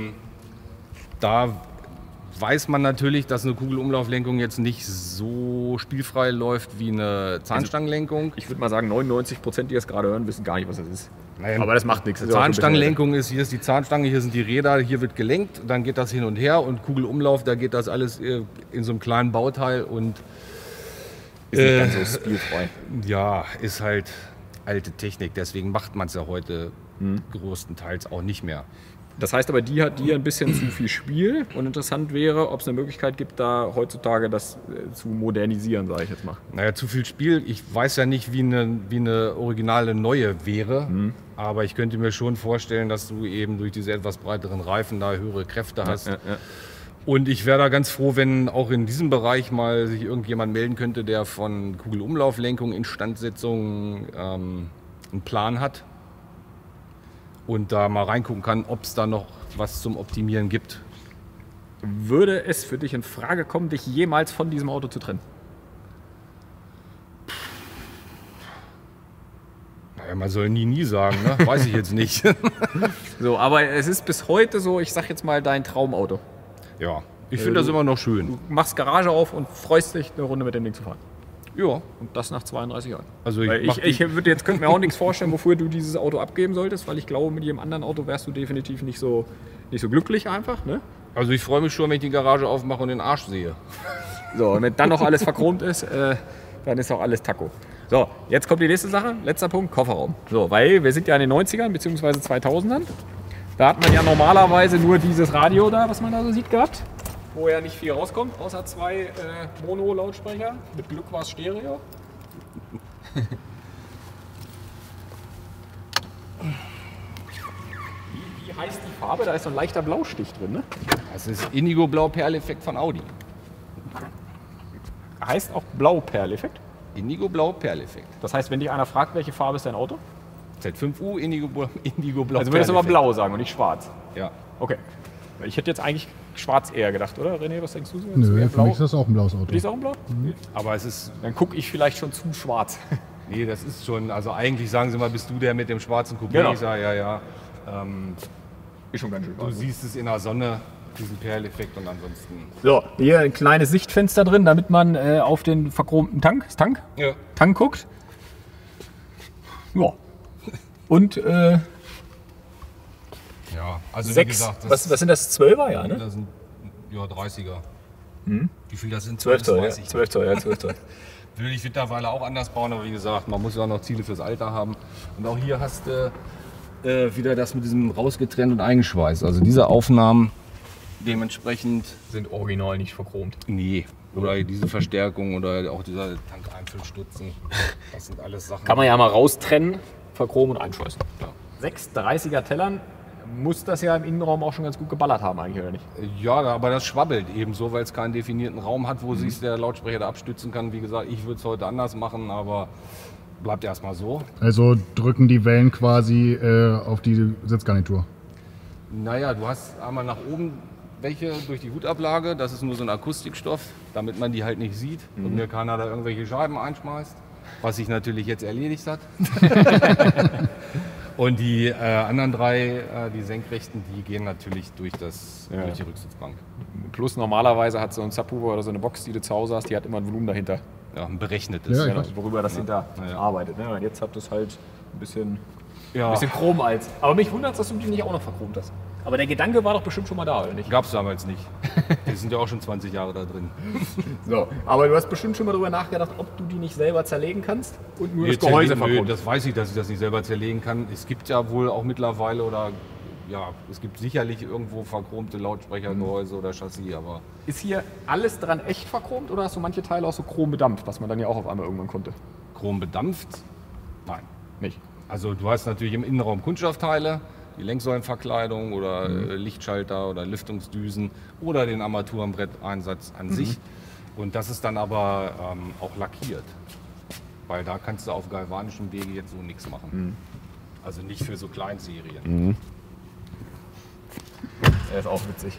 da weiß man natürlich, dass eine Kugelumlauflenkung jetzt nicht so spielfrei läuft wie eine Zahnstangenlenkung. Ich würde mal sagen, 99%, die es gerade hören, wissen gar nicht, was das ist. Naja, Aber das macht nichts. Das ist Zahnstangenlenkung ist, hier ist die Zahnstange, hier sind die Räder, hier wird gelenkt, dann geht das hin und her und Kugelumlauf, da geht das alles in so einem kleinen Bauteil und ist nicht ganz so spielfrei. ja, ist halt alte Technik, deswegen macht man es ja heute größtenteils auch nicht mehr. Das heißt aber, die hat dir ein bisschen zu viel Spiel und interessant wäre, ob es eine Möglichkeit gibt, da heutzutage das zu modernisieren, sage ich jetzt mal. Naja, zu viel Spiel. Ich weiß ja nicht, wie eine originale neue wäre, aber ich könnte mir schon vorstellen, dass du eben durch diese etwas breiteren Reifen da höhere Kräfte hast. Ja. Und ich wäre da ganz froh, wenn auch in diesem Bereich mal sich irgendjemand melden könnte, der von Kugelumlauflenkung, Instandsetzung einen Plan hat. Und da mal reingucken kann, ob es da noch was zum Optimieren gibt. Würde es für dich in Frage kommen, dich jemals von diesem Auto zu trennen? Naja, man soll nie sagen, ne? Weiß ich jetzt nicht. So, aber es ist bis heute so, ich sag jetzt mal, dein Traumauto. Ja, ich finde das immer noch schön. Du machst Garage auf und freust dich, eine Runde mit dem Ding zu fahren. Ja. Und das nach 32 Jahren. Also Ich könnte mir auch nichts vorstellen, wofür du dieses Auto abgeben solltest, weil ich glaube, mit jedem anderen Auto wärst du definitiv nicht so glücklich einfach. Ne? Also ich freue mich schon, wenn ich die Garage aufmache und den Arsch sehe. So, und wenn dann noch alles verchromt ist, dann ist auch alles Taco. So, jetzt kommt die nächste Sache, letzter Punkt, Kofferraum. So, weil wir sind ja in den 90ern bzw. 2000ern. Da hat man ja normalerweise nur dieses Radio da, was man da so sieht, gehabt. Wo ja nicht viel rauskommt, außer 2 Mono-Lautsprecher. Mit Glück war es Stereo. Wie Wie heißt die Farbe? Da ist so ein leichter Blaustich drin, ne? Das ist Indigo Blau Perleffekt von Audi. Heißt auch Blau-Perleffekt? Indigo Blau Perleffekt. Das heißt, wenn dich einer fragt, welche Farbe ist dein Auto? Z5U Indigo Blau. Also würdest du aber blau sagen und nicht schwarz? Ja. Okay. Ich hätte jetzt eigentlich schwarz eher gedacht, oder René, was denkst du? Nö, für mich ist das auch ein blaues Auto. Für dich ist auch ein Blau? Aber es ist. Dann gucke ich vielleicht schon zu schwarz. Nee, das ist schon. Also eigentlich sagen sie mal, bist du der mit dem schwarzen Coupé? Genau. Ich sage, ja. Ist schon ganz schön. Du siehst es in der Sonne, diesen Perleffekt und ansonsten. So, hier ein kleines Sichtfenster drin, damit man auf den verchromten Tank Ja. guckt. Ja. Und Ja, also wie 6, gesagt, was sind das? 12er, ja, ne? Das sind ja 30er. Wie viel das sind? 12 Zoll, ja. 30. 12 Zoll, ja, 12 Zoll. Würde ich mittlerweile auch anders bauen, aber wie gesagt, man muss ja auch noch Ziele fürs Alter haben. Und auch hier hast du wieder das mit diesem rausgetrennt und eingeschweißt. Also diese Aufnahmen dementsprechend. Sind original nicht verchromt. Nee. Oder diese Verstärkung oder auch dieser Tankeinfüllstutzen. Das sind alles Sachen. Kann man ja mal raustrennen, verchromen und einschweißen. Ja. 6 30er Tellern muss das ja im Innenraum auch schon ganz gut geballert haben eigentlich, oder nicht? Ja, aber das schwabbelt ebenso, weil es keinen definierten Raum hat, wo sich der Lautsprecher da abstützen kann. Wie gesagt, ich würde es heute anders machen, aber bleibt erstmal so. Also drücken die Wellen quasi auf die Sitzgarnitur. Naja, du hast einmal nach oben welche durch die Hutablage. Das ist nur so ein Akustikstoff, damit man die halt nicht sieht und mir keiner da irgendwelche Scheiben einschmeißt. Was sich natürlich jetzt erledigt hat. Und die anderen 3, die senkrechten, die gehen natürlich durch die Rücksitzbank. Plus normalerweise hat so ein Subwoofer oder so eine Box, die du zu Hause hast, die hat immer ein Volumen dahinter. Ja, ein berechnetes. Ja, Genau, worüber das hinter Ja. arbeitet. Ne? Und jetzt habt ihr es halt ein bisschen Ja, Chrom als. Aber mich wundert es, dass du die nicht auch noch verchromt hast. Aber der Gedanke war doch bestimmt schon mal da, oder nicht? gab es damals nicht. Die sind ja auch schon 20 Jahre da drin. So, aber du hast bestimmt schon mal darüber nachgedacht, ob du die nicht selber zerlegen kannst und nur Nee, das Gehäuse nö, verchromt. das weiß ich, dass ich das nicht selber zerlegen kann. Es gibt ja wohl auch mittlerweile es gibt sicherlich irgendwo verchromte Lautsprechergehäuse oder Chassis, aber Ist hier alles dran echt verchromt oder hast du manche Teile auch so chrom bedampft, was man dann ja auch auf einmal irgendwann konnte? Chrom bedampft? Nein. Nicht. Also du hast natürlich im Innenraum Kunststoffteile, die Lenksäulenverkleidung oder Lichtschalter oder Lüftungsdüsen oder den Armaturenbretteinsatz an sich. Und das ist dann aber auch lackiert. Weil da kannst du auf galvanischem Wege jetzt so nichts machen. Also nicht für so Kleinserien. Er ist auch witzig.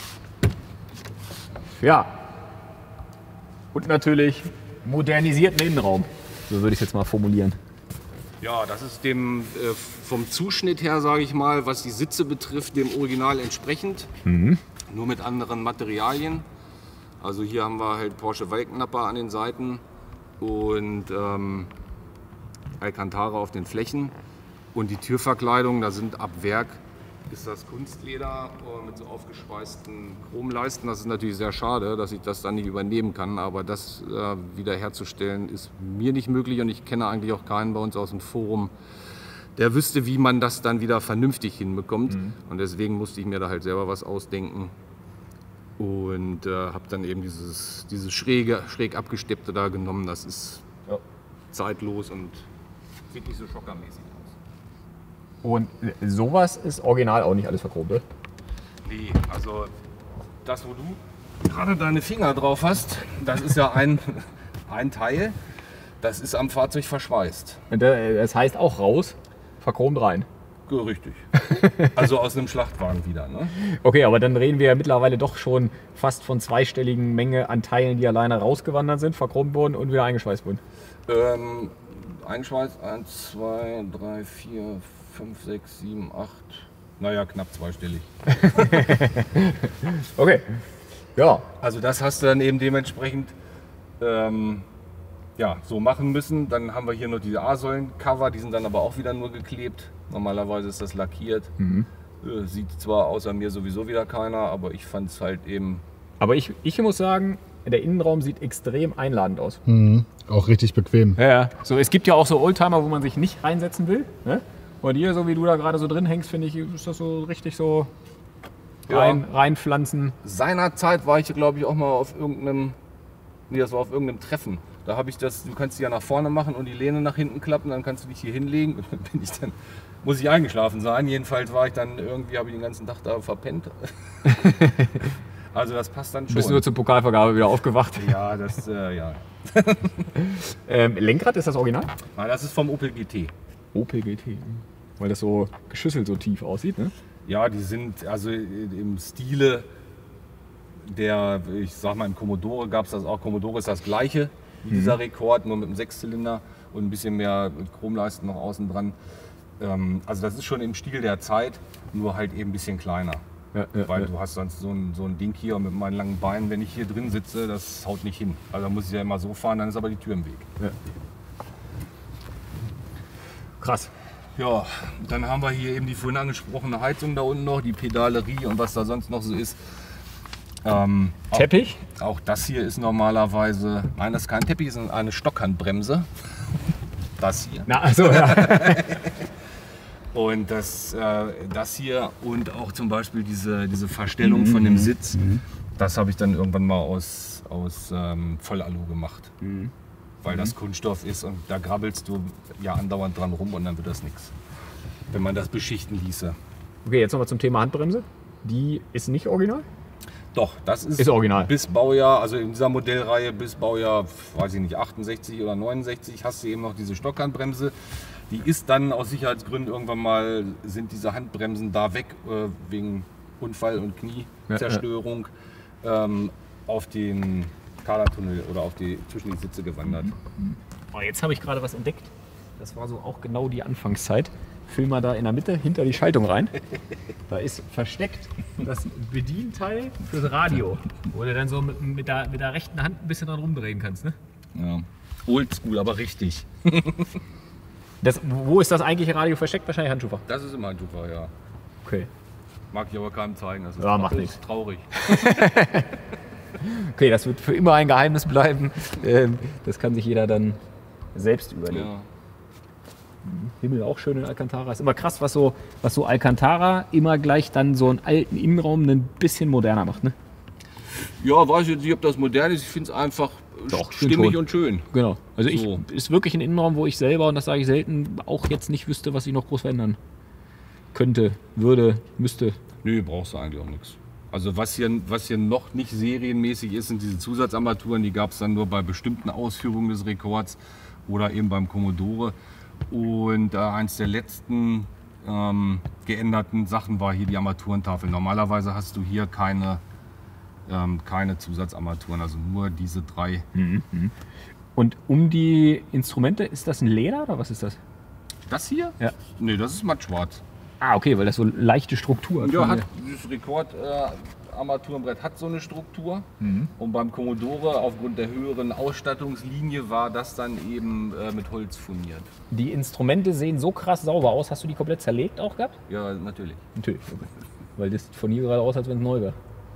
Ja. Und natürlich modernisierten Innenraum. So würde ich es jetzt mal formulieren. Ja, das ist dem vom Zuschnitt her, sage ich mal, was die Sitze betrifft, dem Original entsprechend. Nur mit anderen Materialien. Also hier haben wir halt Porsche Walknapper an den Seiten und Alcantara auf den Flächen. Und die Türverkleidung, da sind ab Werk, ist das Kunstleder mit so aufgeschweißten Chromleisten. Das ist natürlich sehr schade, dass ich das dann nicht übernehmen kann, aber das wiederherzustellen ist mir nicht möglich und ich kenne eigentlich auch keinen bei uns aus dem Forum, der wüsste, wie man das dann wieder vernünftig hinbekommt. Und deswegen musste ich mir da halt selber was ausdenken und habe dann eben dieses schräg abgesteppte da genommen. Das ist zeitlos und sieht nicht so schockermäßig aus. Und sowas ist original auch nicht alles verchromt, ne? Nee, also das, wo du gerade deine Finger drauf hast, das ist ja ein Teil, das ist am Fahrzeug verschweißt. Und das heißt auch raus, verchromt rein. Ja, richtig. Also aus einem Schlachtwagen wieder, ne? Okay, aber dann reden wir ja mittlerweile doch schon fast von zweistelligen Menge an Teilen, die alleine rausgewandert sind, verchromt wurden und wieder eingeschweißt wurden. Einschweiß 1, 2, 3, 4, 5, 6, 7, 8. Naja, knapp zweistellig. Okay. Ja. Also das hast du dann eben dementsprechend so machen müssen. Dann haben wir hier noch diese A-Säulen-Cover, die sind dann aber auch wieder nur geklebt. Normalerweise ist das lackiert. Sieht zwar außer mir sowieso wieder keiner, aber ich fand es halt eben... Aber ich muss sagen, der Innenraum sieht extrem einladend aus. Auch richtig bequem. Ja. So, es gibt ja auch so Oldtimer, wo man sich nicht reinsetzen will. Ne? Und hier, so wie du da gerade so drin hängst, finde ich, ist das so richtig so reinpflanzen. Seinerzeit war ich, glaube ich, auch mal auf irgendeinem Treffen. Da habe ich das, du kannst die ja nach vorne machen und die Lehne nach hinten klappen, dann kannst du dich hier hinlegen. Und dann muss ich eingeschlafen sein. Jedenfalls war ich dann irgendwie, habe ich den ganzen Tag da verpennt. Also das passt dann schon. Bist du nur zur Pokalvergabe wieder aufgewacht? Ja, das, ja. Lenkrad, ist das Original? Nein, das ist vom Opel GT. Opel GT, weil das so geschüsselt so tief aussieht, ne? Ja, die sind also im Stile der, ich sag mal, im Commodore gab es das auch. Commodore ist das gleiche wie dieser Rekord, nur mit einem Sechszylinder und ein bisschen mehr Chromleisten noch außen dran. Also das ist schon im Stil der Zeit, nur halt eben ein bisschen kleiner. Weil du hast sonst so ein Ding hier mit meinen langen Beinen, wenn ich hier drin sitze, das haut nicht hin. Also da muss ich ja immer so fahren, dann ist aber die Tür im Weg. Ja. Krass. Ja, dann haben wir hier eben die vorhin angesprochene Heizung da unten noch, die Pedalerie und was da sonst noch so ist. Teppich? Auch das hier ist normalerweise, nein, das ist kein Teppich, das ist eine Stockhandbremse. Das hier. Na, also ja. Und das hier und auch zum Beispiel diese Verstellung von dem Sitz, das habe ich dann irgendwann mal aus Vollalu gemacht. Weil das Kunststoff ist und da grabbelst du ja andauernd dran rum und dann wird das nichts. Wenn man das beschichten ließe. Okay, jetzt nochmal zum Thema Handbremse. Die ist nicht original? Doch, das ist original. Bis Baujahr, also in dieser Modellreihe bis Baujahr, weiß ich nicht, 68 oder 69 hast du eben noch diese Stockhandbremse. Die ist dann aus Sicherheitsgründen irgendwann mal, sind diese Handbremsen da weg, wegen Unfall und Kniezerstörung, auf den Kadertunnel oder zwischen die Sitze gewandert. Oh, jetzt habe ich gerade was entdeckt. Das war so auch genau die Anfangszeit. Füll mal da in der Mitte hinter die Schaltung rein. Da ist versteckt das Bedienteil fürs Radio, wo du dann so mit der rechten Hand ein bisschen dran rumdrehen kannst. Ne? Ja. Oldschool, aber richtig. Wo ist das eigentliche Radio versteckt? Wahrscheinlich Handschuhfach. Das ist immer Handschuhfach, ja. Okay. Mag ich aber keinem zeigen. Das ist ja, macht nichts. Traurig. Okay, das wird für immer ein Geheimnis bleiben. Das kann sich jeder dann selbst überlegen. Ja. Himmel auch schön in Alcantara. Ist immer krass, was so Alcantara immer gleich dann so einen alten Innenraum ein bisschen moderner macht. Ne? Ja, weiß ich jetzt nicht, ob das modern ist. Ich finde es einfach stimmig und schön. Genau. Also ist wirklich ein Innenraum, wo ich selber, und das sage ich selten, auch jetzt nicht wüsste, was ich noch groß verändern könnte, würde, müsste. Nö, brauchst du eigentlich auch nichts. Also was hier noch nicht serienmäßig ist, sind diese Zusatzarmaturen. Die gab es dann nur bei bestimmten Ausführungen des Rekords oder eben beim Commodore. Und eins der letzten geänderten Sachen war hier die Armaturentafel. Normalerweise hast du hier keine Zusatzarmaturen, also nur diese 3. Und um die Instrumente, ist das ein Leder oder was ist das? Das hier? Ja. Nee, das ist mattschwarz. Ah, okay, weil das so leichte Struktur hat. Ja, dieses Rekord-Armaturenbrett hat so eine Struktur. Und beim Commodore, aufgrund der höheren Ausstattungslinie, war das dann eben mit Holz furniert. Die Instrumente sehen so krass sauber aus. Hast du die komplett zerlegt auch gehabt? Ja, natürlich. Natürlich. Okay. Weil das von hier gerade aus, als wenn es neu wäre.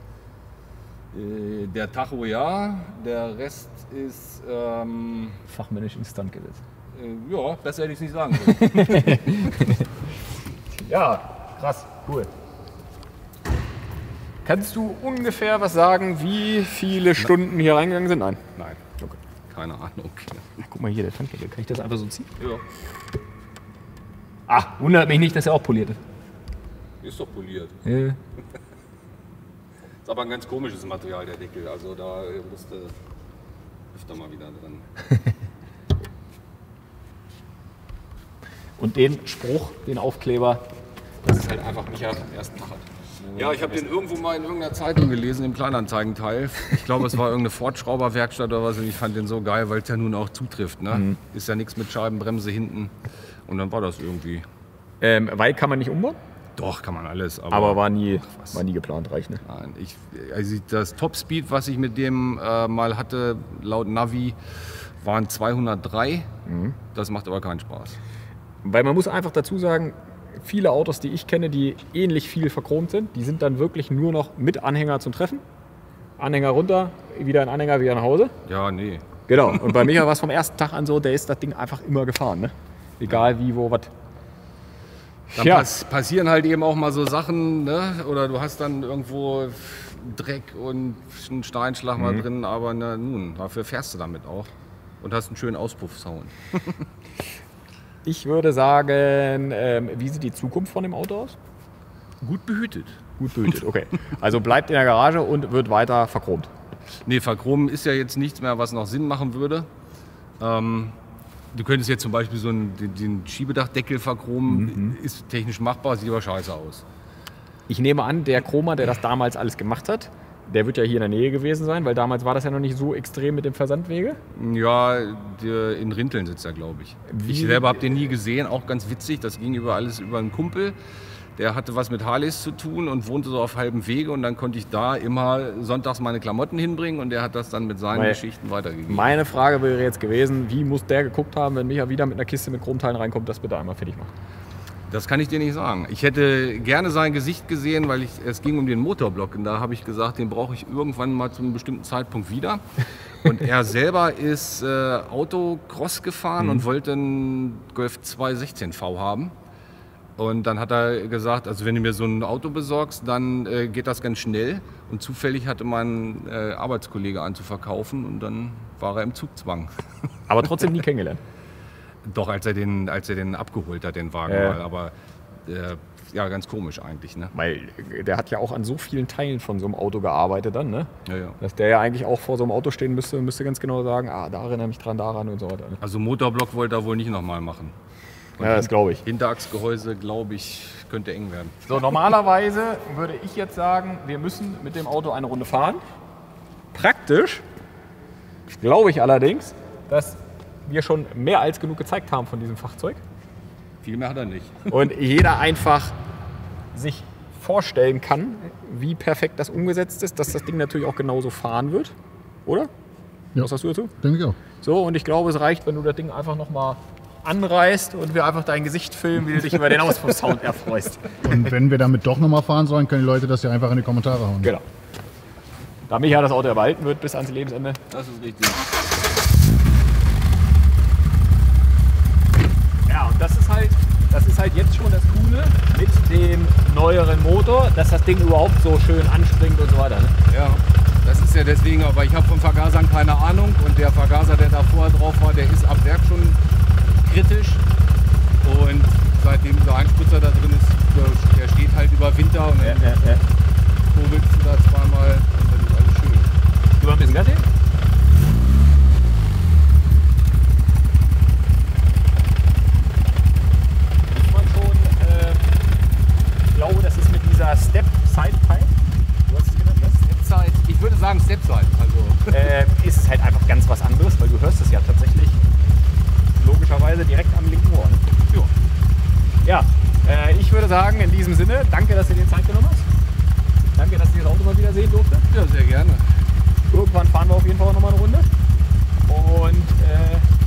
Der Tacho ja, der Rest ist... fachmännisch instand gesetzt. Ja, besser hätte ich es nicht sagen können. Ja, krass, cool. Kannst du ungefähr was sagen, wie viele Stunden hier reingegangen sind? Nein. Nein. Okay. Keine Ahnung. Ach, guck mal hier, der Tankdeckel. Kann ich das einfach so ziehen? Ja. Ach, wundert mich nicht, dass er auch poliert ist. Ist doch poliert. Ja. Ist aber ein ganz komisches Material, der Deckel. Also da musste öfter mal wieder dran. Und den Spruch, den Aufkleber, das ist halt einfach Micha am ersten Tag hat. Ja, ich habe den irgendwo mal in irgendeiner Zeitung gelesen, im Kleinanzeigenteil. Ich glaube, es war irgendeine Ford-Schrauberwerkstatt oder was. Und ich fand den so geil, weil es ja nun auch zutrifft. Ne? Ist ja nichts mit Scheibenbremse hinten. Und dann war das irgendwie. Weil kann man nicht umbauen? Doch, kann man alles. Aber war nie geplant, reicht, ne? Nein, also das Topspeed, was ich mit dem mal hatte, laut Navi, waren 203. Das macht aber keinen Spaß. Weil man muss einfach dazu sagen, viele Autos, die ich kenne, die ähnlich viel verchromt sind, die sind dann wirklich nur noch mit Anhänger zum Treffen. Anhänger runter, wieder ein Anhänger, wieder nach Hause. Ja, nee. Genau. Und bei Micha war es vom ersten Tag an so, der ist das Ding einfach immer gefahren, ne? Egal wie, wo, was. Dann passieren halt eben auch mal so Sachen, ne? Oder du hast dann irgendwo Dreck und einen Steinschlag mal drin, aber na, nun, dafür fährst du damit auch. und hast einen schönen Auspuffsound. Ich würde sagen, wie sieht die Zukunft von dem Auto aus? Gut behütet. Gut behütet, okay. Also bleibt in der Garage und wird weiter verchromt. Nee, verchromen ist ja jetzt nichts mehr, was noch Sinn machen würde. Du könntest jetzt zum Beispiel so den Schiebedachdeckel verchromen, ist technisch machbar, sieht aber scheiße aus. Ich nehme an, der Chromer, der das damals alles gemacht hat, der wird ja hier in der Nähe gewesen sein, weil damals war das ja noch nicht so extrem mit dem Versandwege. Ja, in Rinteln sitzt er, glaube ich. Ich selber habe den nie gesehen, auch ganz witzig, das ging alles über einen Kumpel. Der hatte was mit Harleys zu tun und wohnte so auf halbem Wege und dann konnte ich da immer sonntags meine Klamotten hinbringen und der hat das dann mit seinen Geschichten weitergegeben. Meine Frage wäre jetzt gewesen, wie muss der geguckt haben, wenn Micha wieder mit einer Kiste mit Chromteilen reinkommt, das bitte einmal fertig macht? Das kann ich dir nicht sagen. Ich hätte gerne sein Gesicht gesehen, weil es ging um den Motorblock und da habe ich gesagt, den brauche ich irgendwann mal zu einem bestimmten Zeitpunkt wieder. Und er selber ist Autocross gefahren und wollte einen Golf 216V haben. Und dann hat er gesagt, also wenn du mir so ein Auto besorgst, dann geht das ganz schnell. Und zufällig hatte mein Arbeitskollege einen zu verkaufen und dann war er im Zugzwang. Aber trotzdem nie kennengelernt? Doch, als er den abgeholt hat, den Wagen mal. Aber ja, ganz komisch eigentlich. Ne? Weil der hat ja auch an so vielen Teilen von so einem Auto gearbeitet dann, ne? Ja. Dass der ja eigentlich auch vor so einem Auto stehen müsste ganz genau sagen, da erinnere mich dran, daran und so weiter. Also Motorblock wollte er wohl nicht nochmal machen. Und ja, das glaube ich. Hinterachsgehäuse, glaube ich, könnte eng werden. So, normalerweise würde ich jetzt sagen, wir müssen mit dem Auto eine Runde fahren. Praktisch glaube ich allerdings, dass wir schon mehr als genug gezeigt haben von diesem Fahrzeug. Viel mehr hat er nicht. Und jeder einfach sich vorstellen kann, wie perfekt das umgesetzt ist, dass das Ding natürlich auch genauso fahren wird. Oder? Ja. Was sagst du dazu? Denke ich auch. So, und ich glaube, es reicht, wenn du das Ding einfach nochmal anreißt und wir einfach dein Gesicht filmen, wie du dich über den Auspuffsound erfreust. Und wenn wir damit doch nochmal fahren sollen, können die Leute das ja einfach in die Kommentare hauen. Genau. Da Micha das Auto erhalten wird bis ans Lebensende. Das ist richtig. Ja, und das ist halt jetzt schon das Coole mit dem neueren Motor, dass das Ding überhaupt so schön anspringt und so weiter. Ne? Ja, das ist ja deswegen, aber ich habe von Vergasern keine Ahnung und der Vergaser, der da vorher drauf war, der ist ab Werk schon kritisch und seitdem dieser Einspritzer da drin ist, der steht halt über Winter und dann kurbelst du da zweimal und dann ist alles schön. Über ein bisschen Gas hin? Muss man schon, ich glaube, das ist mit dieser Step-Side-Pipe. Du hast es genannt, ne? Step-Side, ich würde sagen Step-Side. Also. Ist es halt einfach ganz was anderes, weil du hörst es ja tatsächlich logischerweise direkt am linken Ohr. Ne? Ja, ich würde sagen, in diesem Sinne, danke, dass du dir Zeit genommen hast. Danke, dass ich das Auto mal wieder sehen durfte. Ja, sehr gerne. Irgendwann fahren wir auf jeden Fall noch mal eine Runde. Und